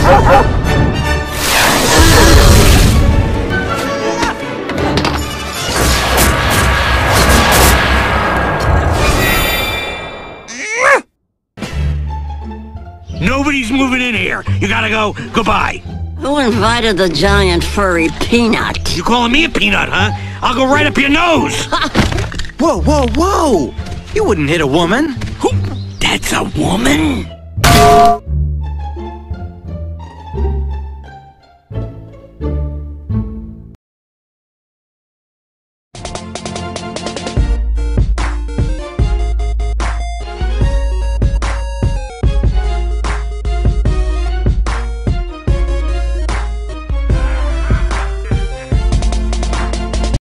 Nobody's moving in here. You gotta go. Goodbye. Who invited the giant furry peanut? You calling me a peanut, huh? I'll go right up your nose. Whoa, whoa, whoa! You wouldn't hit a woman. Who? That's a woman?